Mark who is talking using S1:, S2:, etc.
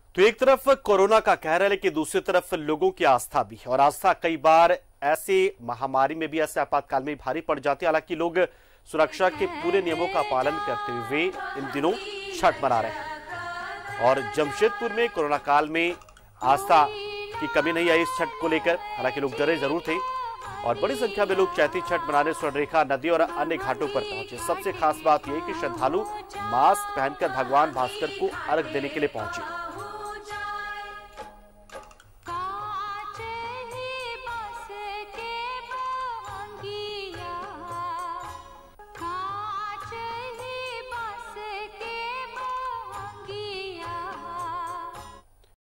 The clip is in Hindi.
S1: तो एक तरफ कोरोना का कहर है, लेकिन दूसरी तरफ लोगों की आस्था भी है। और आस्था कई बार ऐसे महामारी में भी, ऐसे आपातकाल में भारी पड़ जाती है। हालांकि लोग सुरक्षा के पूरे नियमों का पालन करते हुए इन दिनों छठ मना रहे हैं। और जमशेदपुर में कोरोना काल में आस्था की कमी नहीं आई इस छठ को लेकर। हालांकि लोग डरे जरूर थे और बड़ी संख्या में लोग चैती छठ मनाने स्वर्णरेखा नदी और अन्य घाटों पर पहुंचे। सबसे खास बात यह कि श्रद्धालु मास्क पहनकर भगवान भास्कर को अर्घ देने के लिए पहुंचे।